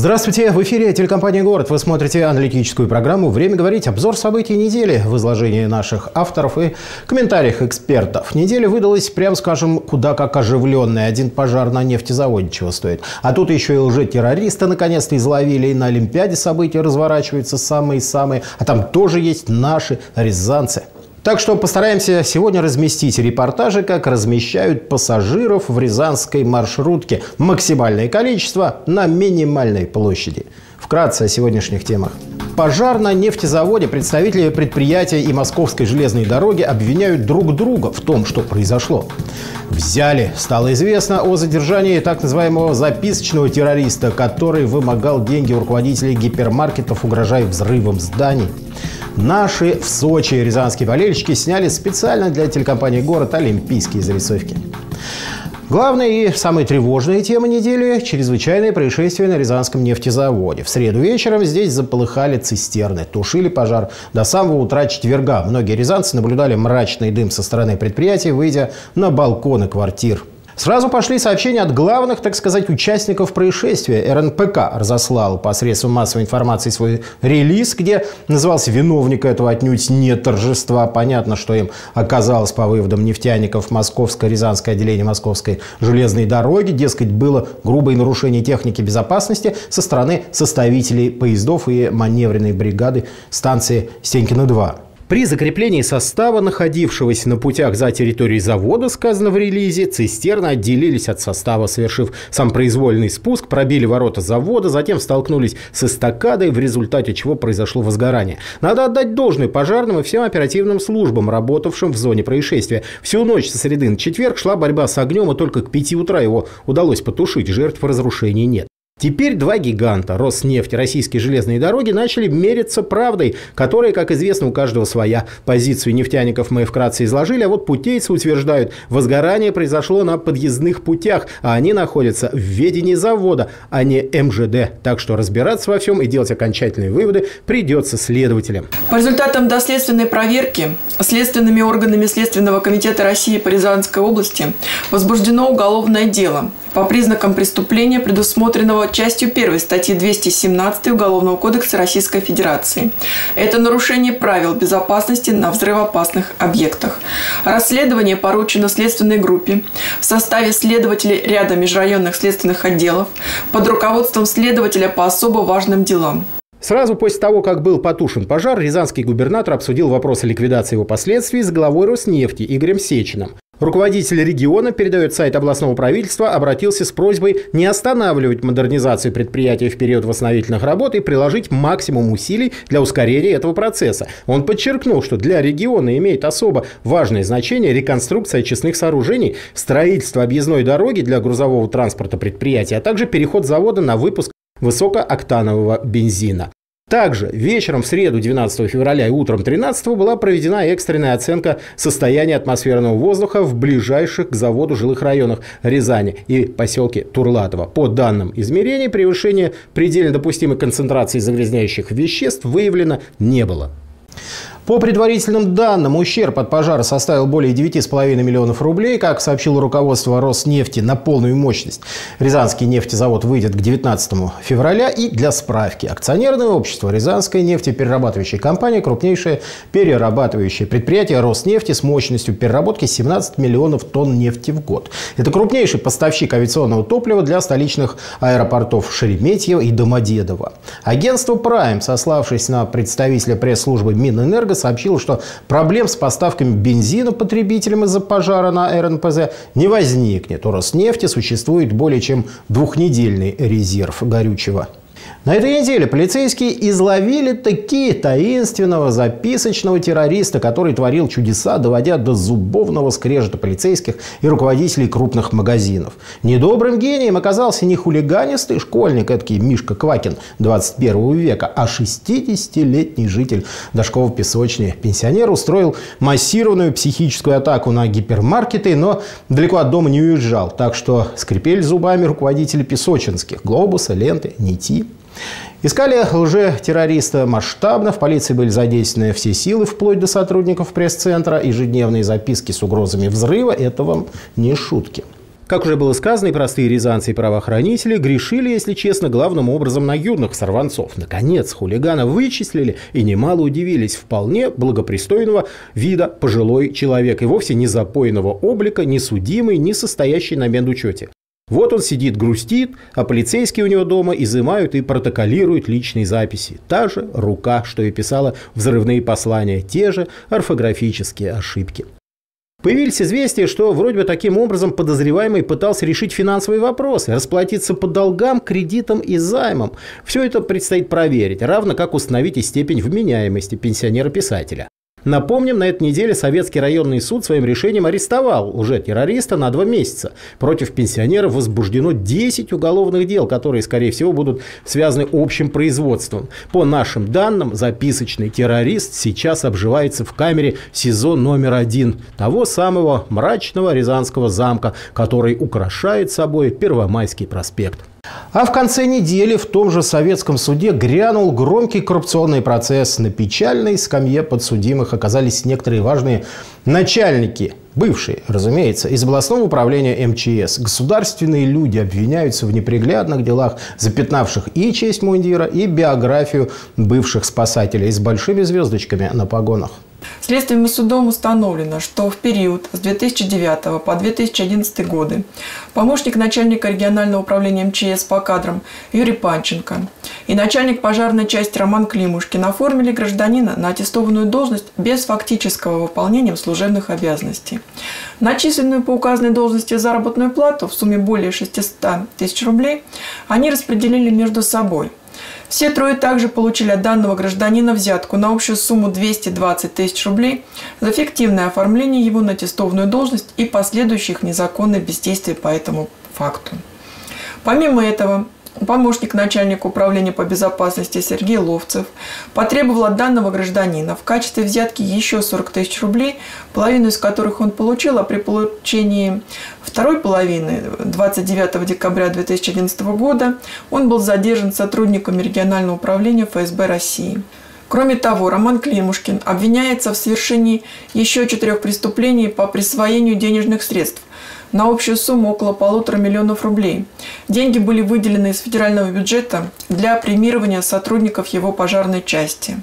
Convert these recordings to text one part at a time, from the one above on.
Здравствуйте! В эфире телекомпания «Город». Вы смотрите аналитическую программу «Время говорить». Обзор событий недели в изложении наших авторов и комментариях экспертов. Неделя выдалась, прямо скажем, куда как оживленная. Один пожар на нефтезаводе чего стоит. А тут еще и лжетеррориста наконец-то изловили. И на Олимпиаде события разворачиваются самые-самые. А там тоже есть наши рязанцы. Так что постараемся сегодня разместить репортажи, как размещают пассажиров в рязанской маршрутке. Максимальное количество на минимальной площади. Вкратце о сегодняшних темах. Пожар на нефтезаводе. Представители предприятия и Московской железной дороги обвиняют друг друга в том, что произошло. Взяли. Стало известно о задержании так называемого записочного террориста, который вымогал деньги у руководителей гипермаркетов, угрожая взрывом зданий. Наши в Сочи рязанские болельщики сняли специально для телекомпании «Город» олимпийские зарисовки. Главная и самая тревожная тема недели – чрезвычайное происшествие на Рязанском нефтезаводе. В среду вечером здесь заполыхали цистерны, тушили пожар до самого утра четверга. Многие рязанцы наблюдали мрачный дым со стороны предприятия, выйдя на балконы квартир. Сразу пошли сообщения от главных, так сказать, участников происшествия. РНПК разослал посредством массовой информации свой релиз, где назывался виновник этого отнюдь не торжества. Понятно, что им оказалось по выводам нефтяников Московско-Рязанское отделение Московской железной дороги. Дескать, было грубое нарушение техники безопасности со стороны составителей поездов и маневренной бригады станции Стенькино-2. При закреплении состава, находившегося на путях за территорией завода, сказано в релизе, цистерны отделились от состава, совершив самопроизвольный спуск, пробили ворота завода, затем столкнулись с эстакадой, в результате чего произошло возгорание. Надо отдать должное пожарным и всем оперативным службам, работавшим в зоне происшествия. Всю ночь со среды на четверг шла борьба с огнем, и только к 5 утра его удалось потушить, жертв разрушений нет. Теперь два гиганта – Роснефть и Российские железные дороги – начали мериться правдой, которая, как известно, у каждого своя. Позицию нефтяников мы вкратце изложили, а вот путейцы утверждают, возгорание произошло на подъездных путях, а они находятся в ведении завода, а не МЖД. Так что разбираться во всем и делать окончательные выводы придется следователям. По результатам доследственной проверки следственными органами Следственного комитета России по Рязанской области возбуждено уголовное дело по признакам преступления, предусмотренного частью 1 статьи 217 Уголовного кодекса Российской Федерации. Это нарушение правил безопасности на взрывоопасных объектах. Расследование поручено следственной группе в составе следователей ряда межрайонных следственных отделов под руководством следователя по особо важным делам. Сразу после того, как был потушен пожар, рязанский губернатор обсудил вопросы ликвидации его последствий с главой Роснефти Игорем Сечиным. Руководитель региона, передает сайт областного правительства, обратился с просьбой не останавливать модернизацию предприятия в период восстановительных работ и приложить максимум усилий для ускорения этого процесса. Он подчеркнул, что для региона имеет особо важное значение реконструкция очистных сооружений, строительство объездной дороги для грузового транспорта предприятия, а также переход завода на выпуск высокооктанового бензина. Также вечером в среду 12 февраля и утром 13 была проведена экстренная оценка состояния атмосферного воздуха в ближайших к заводу жилых районах Рязани и поселке Турлатово. По данным измерений, превышения предельно допустимой концентрации загрязняющих веществ выявлено не было. По предварительным данным, ущерб от пожара составил более 9,5 миллионов рублей. Как сообщило руководство Роснефти, на полную мощность Рязанский нефтезавод выйдет к 19 февраля. И для справки, акционерное общество Рязанская нефтеперерабатывающая компания – крупнейшее перерабатывающее предприятие Роснефти с мощностью переработки 17 миллионов тонн нефти в год. Это крупнейший поставщик авиационного топлива для столичных аэропортов Шереметьево и Домодедово. Агентство «Прайм», сославшись на представителя пресс-службы Минэнерго, сообщила, что проблем с поставками бензина потребителям из-за пожара на РНПЗ не возникнет. У Роснефти существует более чем двухнедельный резерв горючего. На этой неделе полицейские изловили таки таинственного записочного террориста, который творил чудеса, доводя до зубовного скрежета полицейских и руководителей крупных магазинов. Недобрым гением оказался не хулиганистый школьник, эдакий Мишка Квакин 21 века, а 60-летний житель Дашково-Песочной. Пенсионер устроил массированную психическую атаку на гипермаркеты, но далеко от дома не уезжал. Так что скрипели зубами руководители песочинских: Глобуса, Ленты, Нити. Искали лжетеррориста масштабно. В полиции были задействованы все силы, вплоть до сотрудников пресс-центра. Ежедневные записки с угрозами взрыва – это вам не шутки. Как уже было сказано, и простые рязанцы, и правоохранители грешили, если честно, главным образом на юных сорванцов. Наконец, хулигана вычислили и немало удивились. Вполне благопристойного вида пожилой человек. И вовсе не запойного облика, не судимый, не состоящий на медучете. Вот он сидит, грустит, а полицейские у него дома изымают и протоколируют личные записи. Та же рука, что и писала взрывные послания, те же орфографические ошибки. Появились известия, что вроде бы таким образом подозреваемый пытался решить финансовые вопросы, расплатиться по долгам, кредитам и займам. Все это предстоит проверить, равно как установить и степень вменяемости пенсионера-писателя. Напомним, на этой неделе Советский районный суд своим решением арестовал лже-террориста на 2 месяца. Против пенсионера возбуждено 10 уголовных дел, которые, скорее всего, будут связаны общим производством. По нашим данным, записочный террорист сейчас обживается в камере СИЗО номер 1 того самого мрачного Рязанского замка, который украшает собой Первомайский проспект. А в конце недели в том же советском суде грянул громкий коррупционный процесс. На печальной скамье подсудимых оказались некоторые важные начальники, бывшие, разумеется, из областного управления МЧС. Государственные люди обвиняются в неприглядных делах, запятнавших и честь мундира, и биографию бывших спасателей с большими звездочками на погонах. Следственным судом установлено, что в период с 2009 по 2011 годы помощник начальника регионального управления МЧС по кадрам Юрий Панченко и начальник пожарной части Роман Климушкин оформили гражданина на аттестованную должность без фактического выполнения служебных обязанностей. Начисленную по указанной должности заработную плату в сумме более 600 тысяч рублей они распределили между собой. Все трое также получили от данного гражданина взятку на общую сумму 220 тысяч рублей за фиктивное оформление его на аттестованную должность и последующих незаконных бездействий по этому факту. Помимо этого, помощник начальника управления по безопасности Сергей Ловцев потребовал от данного гражданина в качестве взятки еще 40 тысяч рублей, половину из которых он получил, а при получении второй половины 29 декабря 2011 года он был задержан сотрудниками регионального управления ФСБ России. Кроме того, Роман Климушкин обвиняется в совершении еще 4 преступлений по присвоению денежных средств на общую сумму около 1,5 миллиона рублей. Деньги были выделены из федерального бюджета для премирования сотрудников его пожарной части.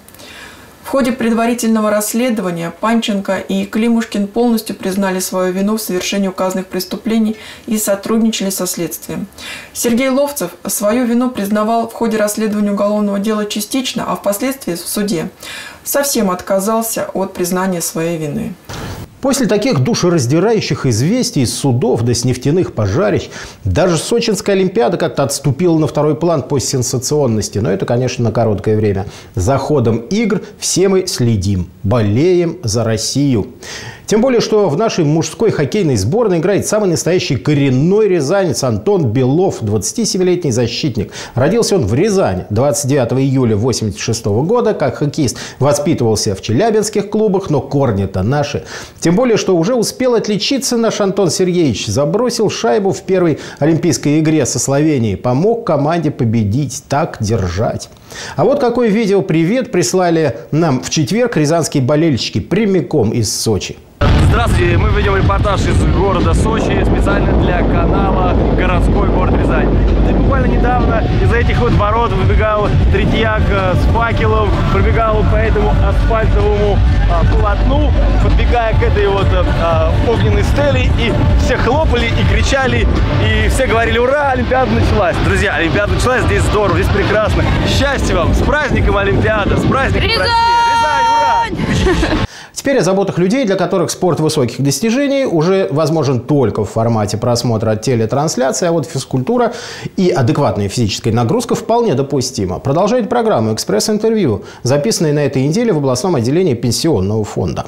В ходе предварительного расследования Панченко и Климушкин полностью признали свою вину в совершении указанных преступлений и сотрудничали со следствием. Сергей Ловцев свою вину признавал в ходе расследования уголовного дела частично, а впоследствии в суде совсем отказался от признания своей вины. После таких душераздирающих известий из судов до нефтяных пожарищ даже Сочинская Олимпиада как-то отступила на второй план по сенсационности. Но это, конечно, на короткое время. За ходом игр все мы следим, болеем за Россию. Тем более, что в нашей мужской хоккейной сборной играет самый настоящий коренной рязанец Антон Белов, 27-летний защитник. Родился он в Рязани 29 июля 1986 года. Как хоккеист воспитывался в челябинских клубах, но корни-то наши. Тем более, что уже успел отличиться наш Антон Сергеевич. Забросил шайбу в первой олимпийской игре со Словенией. Помог команде победить. Так держать. А вот какой видео-привет прислали нам в четверг рязанские болельщики прямиком из Сочи. Здравствуйте, мы ведем репортаж из города Сочи специально для канала «Городской город Рязань». И буквально недавно из этих вот ворот выбегал третьяк с факелом, пробегал по этому асфальтовому полотну, подбегая к этой вот огненной стели, и все хлопали и кричали, и все говорили: ура, Олимпиада началась! Друзья, Олимпиада началась, здесь здорово, здесь прекрасно. Счастья вам, с праздником Олимпиада, с праздником России! Рязань, ура! Теперь о заботах людей, для которых спорт высоких достижений уже возможен только в формате просмотра телетрансляции, а вот физкультура и адекватная физическая нагрузка вполне допустима. Продолжает программу «Экспресс-интервью», записанное на этой неделе в областном отделении Пенсионного фонда.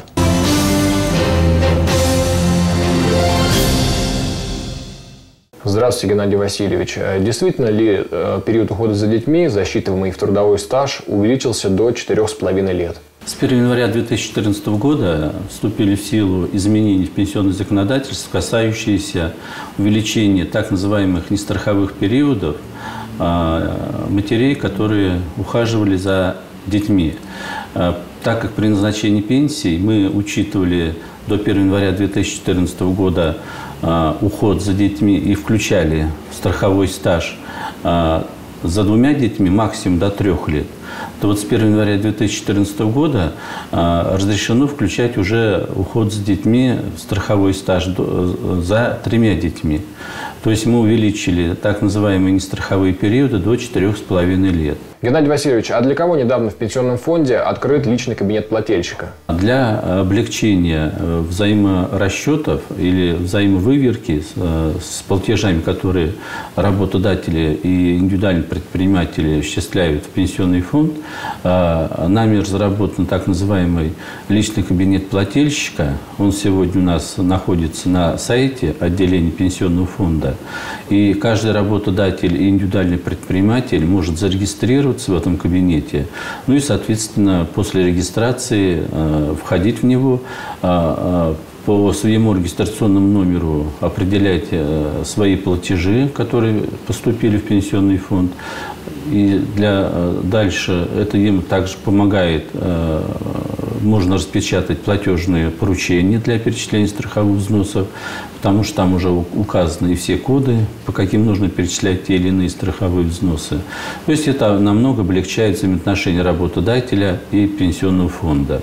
Здравствуйте, Геннадий Васильевич. Действительно ли период ухода за детьми, засчитываемый в трудовой стаж, увеличился до 4,5 лет? С 1 января 2014 года вступили в силу изменения в пенсионное законодательство, касающиеся увеличения так называемых нестраховых периодов матерей, которые ухаживали за детьми. Так как при назначении пенсий мы учитывали до 1 января 2014 года уход за детьми и включали в страховой стаж за 2 детьми максимум до 3 лет, то вот с 1 января 2014 года разрешено включать уже уход за детьми в страховой стаж за 3 детьми. То есть мы увеличили так называемые нестраховые периоды до 4,5 лет. Геннадий Васильевич, а для кого недавно в пенсионном фонде открыт личный кабинет плательщика? Для облегчения взаиморасчетов или взаимовыверки с платежами, которые работодатели и индивидуальные предприниматели осуществляют в пенсионный фонд, нами разработан так называемый личный кабинет плательщика. Он сегодня у нас находится на сайте отделения пенсионного фонда. И каждый работодатель и индивидуальный предприниматель может зарегистрироваться в этом кабинете. Ну и, соответственно, после регистрации входить в него, по своему регистрационному номеру определять свои платежи, которые поступили в пенсионный фонд. И дальше это им также помогает, можно распечатать платежные поручения для перечисления страховых взносов, потому что там уже указаны и все коды, по каким нужно перечислять те или иные страховые взносы. То есть это намного облегчает взаимоотношения работодателя и пенсионного фонда.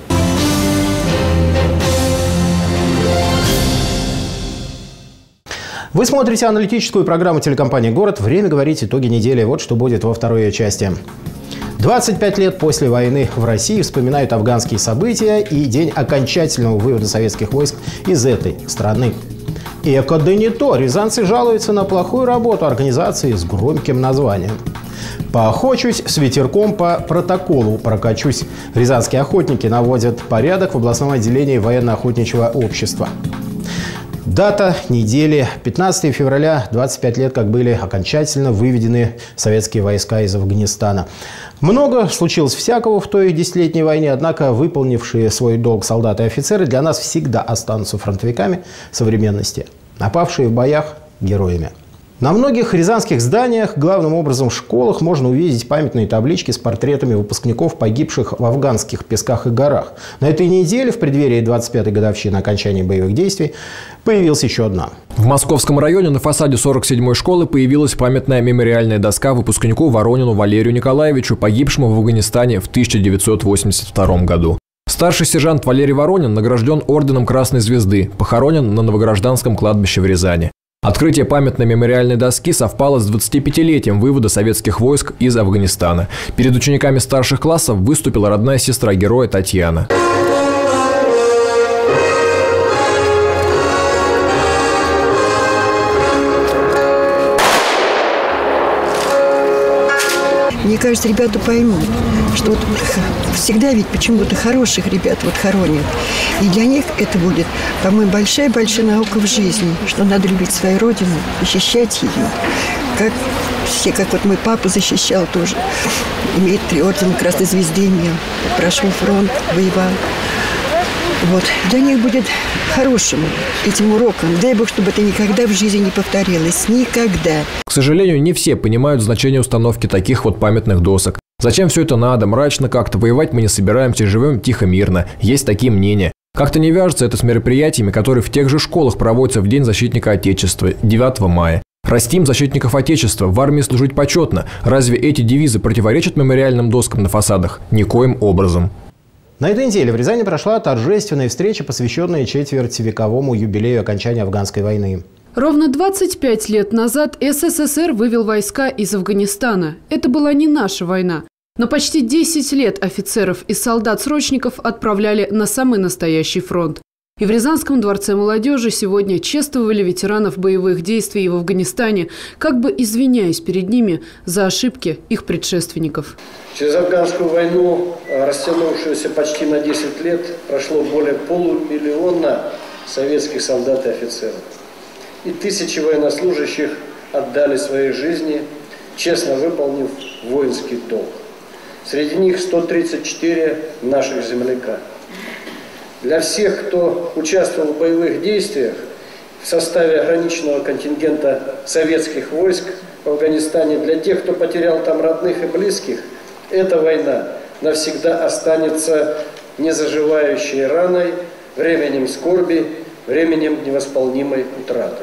Вы смотрите аналитическую программу телекомпании «Город». Время говорить итоги недели. Вот что будет во второй части. 25 лет после войны в России вспоминают афганские события и день окончательного вывода советских войск из этой страны. Эко да не то. Рязанцы жалуются на плохую работу организации с громким названием. Поохочусь с ветерком по протоколу прокачусь. Рязанские охотники наводят порядок в областном отделении военно-охотничьего общества. Дата недели 15 февраля, 25 лет, как были окончательно выведены советские войска из Афганистана. Много случилось всякого в той 10-летней войне, однако выполнившие свой долг солдаты и офицеры для нас всегда останутся фронтовиками современности, а павшие в боях – героями. На многих рязанских зданиях, главным образом в школах, можно увидеть памятные таблички с портретами выпускников, погибших в афганских песках и горах. На этой неделе, в преддверии 25-й годовщины окончания боевых действий, появилась еще одна. В Московском районе на фасаде 47-й школы появилась памятная мемориальная доска выпускнику Воронину Валерию Николаевичу, погибшему в Афганистане в 1982 году. Старший сержант Валерий Воронин награжден орденом Красной Звезды, похоронен на Новогражданском кладбище в Рязани. Открытие памятной мемориальной доски совпало с 25-летием вывода советских войск из Афганистана. Перед учениками старших классов выступила родная сестра героя Татьяна. Мне кажется, ребята поймут, что вот всегда ведь почему-то хороших ребят вот хоронят. И для них это будет, по-моему, большая-большая наука в жизни, что надо любить свою родину, защищать ее. Как вот мой папа защищал тоже. Имеет 3 ордена Красной Звезды имел. Прошел фронт, воевал. Вот. Для них будет хорошим этим уроком. Дай Бог, чтобы это никогда в жизни не повторилось. Никогда. К сожалению, не все понимают значение установки таких вот памятных досок. Зачем все это надо? Мрачно как-то. Воевать мы не собираемся, живем тихо, мирно. Есть такие мнения. Как-то не вяжется это с мероприятиями, которые в тех же школах проводятся в День защитника Отечества, 9 мая. Растим защитников Отечества, в армии служить почетно. Разве эти девизы противоречат мемориальным доскам на фасадах? Никоим образом. На этой неделе в Рязани прошла торжественная встреча, посвященная четвертьвековому юбилею окончания афганской войны. Ровно 25 лет назад СССР вывел войска из Афганистана. Это была не наша война. Но почти 10 лет офицеров и солдат-срочников отправляли на самый настоящий фронт. И в Рязанском дворце молодежи сегодня чествовали ветеранов боевых действий в Афганистане, как бы извиняясь перед ними за ошибки их предшественников. Через афганскую войну, растянувшуюся почти на 10 лет, прошло более полумиллиона советских солдат и офицеров. И тысячи военнослужащих отдали свои жизни, честно выполнив воинский долг. Среди них 134 наших земляка. Для всех, кто участвовал в боевых действиях в составе ограниченного контингента советских войск в Афганистане, для тех, кто потерял там родных и близких, эта война навсегда останется незаживающей раной, временем скорби, временем невосполнимой утраты.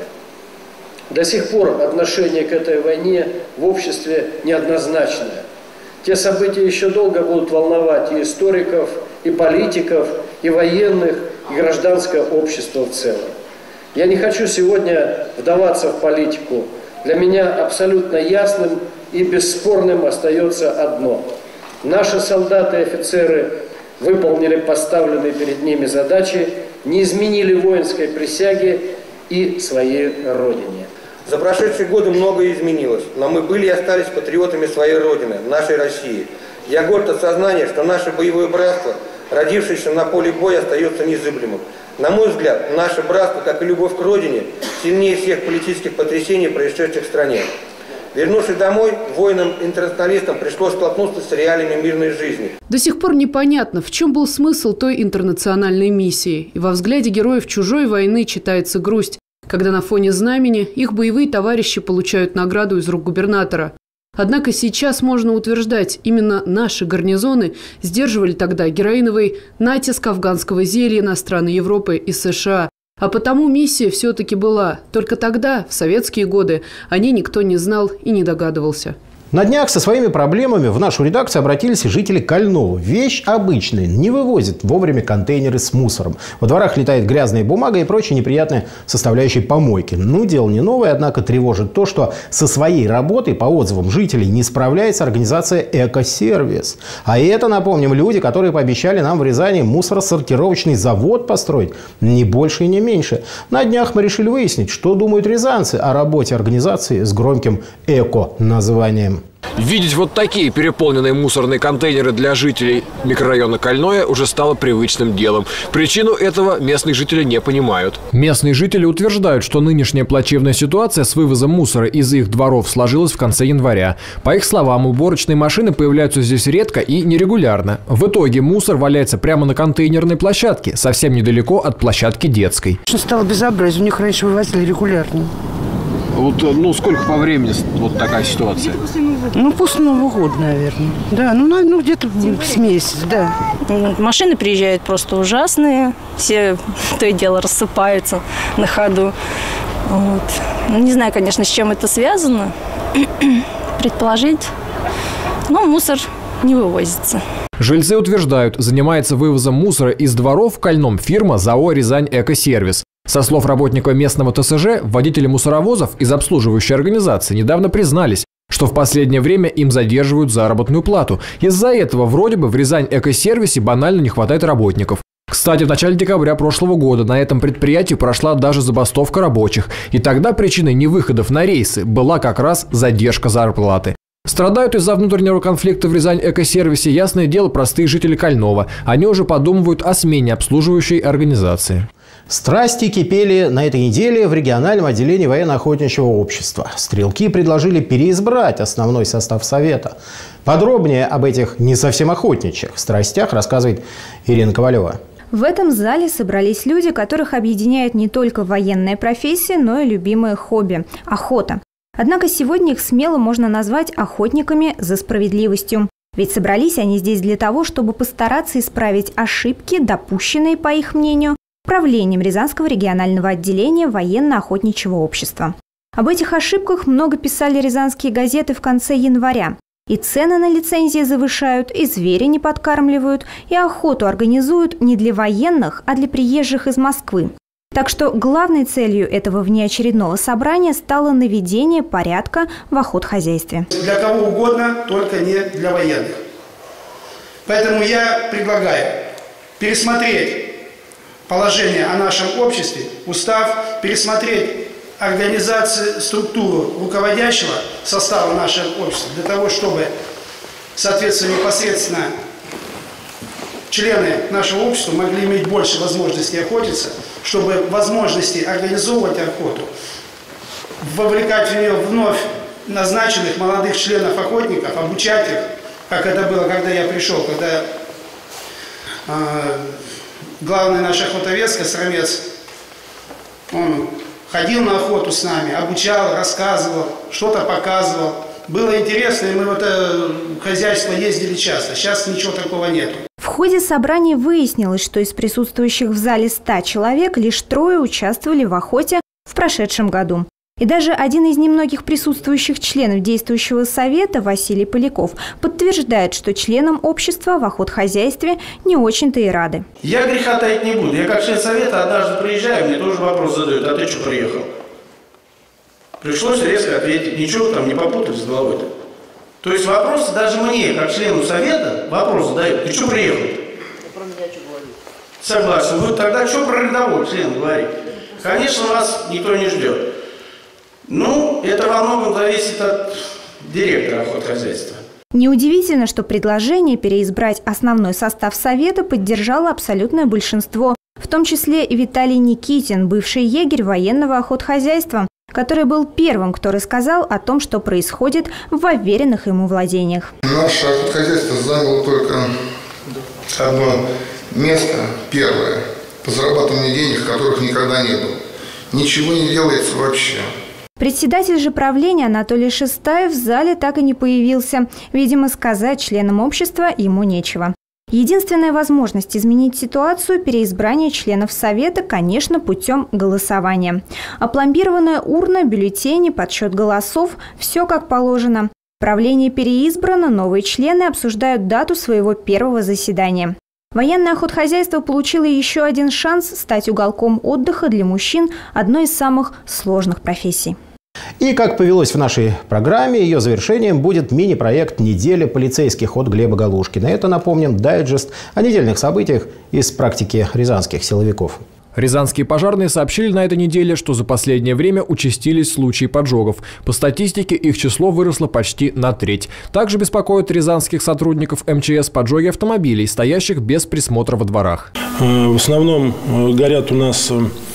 До сих пор отношение к этой войне в обществе неоднозначное. Те события еще долго будут волновать и историков, и политиков, и военных, и гражданское общество в целом. Я не хочу сегодня вдаваться в политику. Для меня абсолютно ясным и бесспорным остается одно. Наши солдаты и офицеры выполнили поставленные перед ними задачи, не изменили воинской присяги и своей родине. За прошедшие годы многое изменилось, но мы были и остались патриотами своей Родины, нашей России. Я горд от сознания, что наше боевое братство, родившееся на поле боя, остается незыблемым. На мой взгляд, наше братство, как и любовь к Родине, сильнее всех политических потрясений, происшедших в стране. Вернувшись домой, воинам-интернационалистам пришлось столкнуться с реалиями мирной жизни. До сих пор непонятно, в чем был смысл той интернациональной миссии. И во взгляде героев чужой войны читается грусть, когда на фоне знамени их боевые товарищи получают награду из рук губернатора. Однако сейчас можно утверждать, именно наши гарнизоны сдерживали тогда героиновый натиск афганского зелья на страны Европы и США. А потому миссия все-таки была. Только тогда, в советские годы, о ней никто не знал и не догадывался. На днях со своими проблемами в нашу редакцию обратились и жители Кольного. Вещь обычная. Не вывозят вовремя контейнеры с мусором. Во дворах летает грязная бумага и прочие неприятные составляющие помойки. Дело не новое, однако тревожит то, что со своей работой, по отзывам жителей, не справляется организация «Экосервис». А это, напомним, люди, которые пообещали нам в Рязани мусоросортировочный завод построить. Не больше и не меньше. На днях мы решили выяснить, что думают рязанцы о работе организации с громким «Эко» названием. Видеть вот такие переполненные мусорные контейнеры для жителей микрорайона Кольное уже стало привычным делом. Причину этого местные жители не понимают. Местные жители утверждают, что нынешняя плачевная ситуация с вывозом мусора из их дворов сложилась в конце января. По их словам, уборочные машины появляются здесь редко и нерегулярно. В итоге мусор валяется прямо на контейнерной площадке, совсем недалеко от площадки детской. Стало безобразие. У них раньше вывозили регулярно. Вот, сколько по времени вот такая ситуация? После Нового года, наверное. Да, где-то с месяца, да. Машины приезжают просто ужасные. Все то и дело рассыпаются на ходу. Вот. Не знаю, конечно, с чем это связано. Предположить. Но мусор не вывозится. Жильцы утверждают, занимается вывозом мусора из дворов в Кольном фирма ЗАО «Рязань Экосервис». Со слов работника местного ТСЖ, водители мусоровозов из обслуживающей организации недавно признались, что в последнее время им задерживают заработную плату. Из-за этого вроде бы в Рязань Экосервисе банально не хватает работников. Кстати, в начале декабря прошлого года на этом предприятии прошла даже забастовка рабочих. И тогда причиной невыходов на рейсы была как раз задержка зарплаты. Страдают из-за внутреннего конфликта в Рязань Экосервисе, ясное дело, простые жители Кольного. Они уже подумывают о смене обслуживающей организации. Страсти кипели на этой неделе в региональном отделении военно-охотничьего общества. Стрелки предложили переизбрать основной состав совета. Подробнее об этих не совсем охотничьих страстях рассказывает Ирина Ковалева. В этом зале собрались люди, которых объединяет не только военная профессия, но и любимое хобби – охота. Однако сегодня их смело можно назвать охотниками за справедливостью. Ведь собрались они здесь для того, чтобы постараться исправить ошибки, допущенные, по их мнению, правлением Рязанского регионального отделения военно-охотничьего общества. Об этих ошибках много писали рязанские газеты в конце января. И цены на лицензии завышают, и зверя не подкармливают, и охоту организуют не для военных, а для приезжих из Москвы. Так что главной целью этого внеочередного собрания стало наведение порядка в охотхозяйстве. Для кого угодно, только не для военных. Поэтому я предлагаю пересмотреть положение о нашем обществе, устав, пересмотреть организацию, структуру руководящего состава нашего общества, для того, чтобы, соответственно, непосредственно члены нашего общества могли иметь больше возможностей охотиться, чтобы возможности организовывать охоту, вовлекать в нее вновь назначенных молодых членов-охотников, обучать их, как это было, когда я пришел, когда главный наш охотовец, Костромец, он ходил на охоту с нами, обучал, рассказывал, что-то показывал. Было интересно, и мы в это хозяйство ездили часто. Сейчас ничего такого нет. В ходе собрания выяснилось, что из присутствующих в зале 100 человек лишь 3 участвовали в охоте в прошедшем году. И даже один из немногих присутствующих членов действующего совета, Василий Поляков, подтверждает, что членам общества в охотхозяйстве не очень-то и рады. Я греха таить не буду. Я как член совета однажды приезжаю, мне тоже вопрос задают: а ты что приехал? Пришлось резко ответить: ничего там не попутать с головой-то. То есть вопрос даже мне, как члену совета, вопрос задают: ты что приехал? Про меня что говорить? Согласен. Вы тогда что про рядового члена говорить? Конечно, вас никто не ждет. Ну, это во многом зависит от директора охотхозяйства. Неудивительно, что предложение переизбрать основной состав совета поддержало абсолютное большинство, в том числе и Виталий Никитин, бывший егерь военного охотхозяйства, который был первым, кто рассказал о том, что происходит в уверенных ему владениях. Наше охотхозяйство заняло только одно место, первое, по зарабатыванию денег, которых никогда не было. Ничего не делается вообще. Председатель же правления Анатолий Шестаев в зале так и не появился. Видимо, сказать членам общества ему нечего. Единственная возможность изменить ситуацию – переизбрание членов совета, конечно, путем голосования. Опломбированная урна, бюллетени, подсчет голосов – все как положено. Правление переизбрано, новые члены обсуждают дату своего первого заседания. Военное охотхозяйство получило еще один шанс стать уголком отдыха для мужчин одной из самых сложных профессий. И, как повелось в нашей программе, ее завершением будет мини-проект «Неделя полицейских» от Глеба Галушкина. Это, напомним, дайджест о недельных событиях из практики рязанских силовиков. Рязанские пожарные сообщили на этой неделе, что за последнее время участились случаи поджогов. По статистике их число выросло почти на треть. Также беспокоят рязанских сотрудников МЧС поджоги автомобилей, стоящих без присмотра во дворах. В основном горят у нас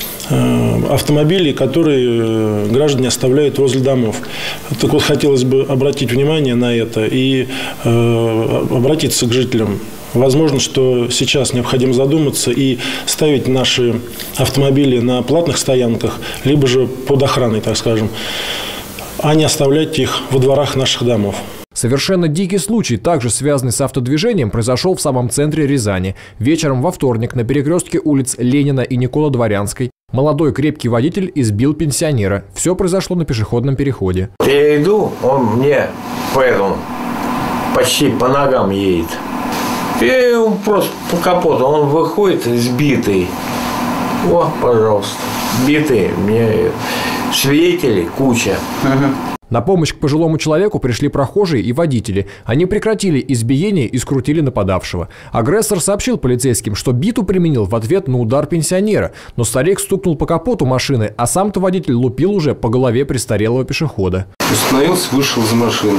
автомобили, которые граждане оставляют возле домов. Так вот, хотелось бы обратить внимание на это и обратиться к жителям. Возможно, что сейчас необходимо задуматься и ставить наши автомобили на платных стоянках, либо же под охраной, так скажем, а не оставлять их во дворах наших домов. Совершенно дикий случай, также связанный с автодвижением, произошел в самом центре Рязани. Вечером во вторник на перекрестке улиц Ленина и Никола-Дворянской молодой крепкий водитель избил пенсионера. Все произошло на пешеходном переходе. Я иду, он мне поэтому почти по ногам едет. И он просто по капоту, он выходит сбитый. О, пожалуйста, сбитый. Мне свидетелей куча. На помощь к пожилому человеку пришли прохожие и водители. Они прекратили избиение и скрутили нападавшего. Агрессор сообщил полицейским, что биту применил в ответ на удар пенсионера. Но старик стукнул по капоту машины, а сам-то водитель лупил уже по голове престарелого пешехода. Остановился, вышел из машины.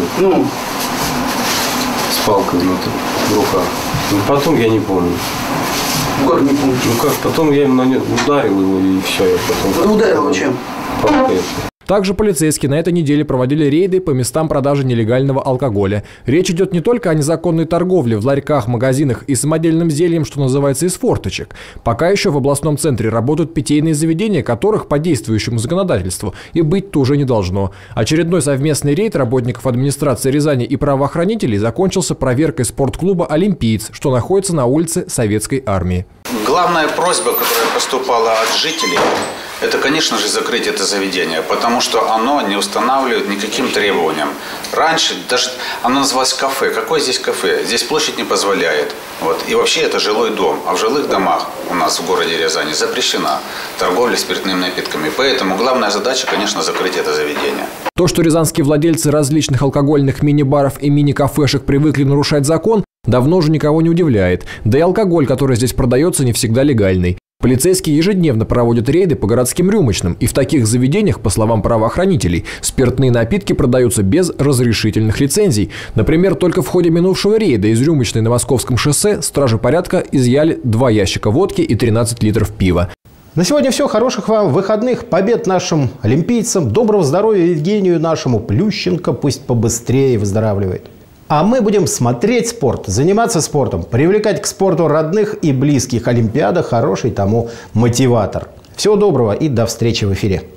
С палкой внутри, в руках. Потом я не помню. Как не помню? Потом я ударил его и все. Вы ударил его чем? Палкой. Также полицейские на этой неделе проводили рейды по местам продажи нелегального алкоголя. Речь идет не только о незаконной торговле в ларьках, магазинах и самодельным зельем, что называется, из форточек. Пока еще в областном центре работают питейные заведения, которых по действующему законодательству и быть-то уже не должно. Очередной совместный рейд работников администрации Рязани и правоохранителей закончился проверкой спортклуба «Олимпиец», что находится на улице Советской Армии. Главная просьба, которая поступала от жителей, это, конечно же, закрыть это заведение, потому что оно не устанавливает никаким требованиям. Раньше даже оно называлось кафе. Какое здесь кафе? Здесь площадь не позволяет. И вообще это жилой дом. А в жилых домах у нас в городе Рязани запрещена торговля спиртными напитками. Поэтому главная задача, конечно, закрыть это заведение. То, что рязанские владельцы различных алкогольных мини-баров и мини-кафешек привыкли нарушать закон, давно уже никого не удивляет. Да и алкоголь, который здесь продается, не всегда легальный. Полицейские ежедневно проводят рейды по городским рюмочным, и в таких заведениях, по словам правоохранителей, спиртные напитки продаются без разрешительных лицензий. Например, только в ходе минувшего рейда из рюмочной на Московском шоссе стражи порядка изъяли 2 ящика водки и 13 литров пива. На сегодня все. Хороших вам выходных, побед нашим олимпийцам, доброго здоровья Евгению нашему Плющенко, пусть побыстрее выздоравливает. А мы будем смотреть спорт, заниматься спортом, привлекать к спорту родных и близких. Олимпиада – хороший тому мотиватор. Всего доброго и до встречи в эфире.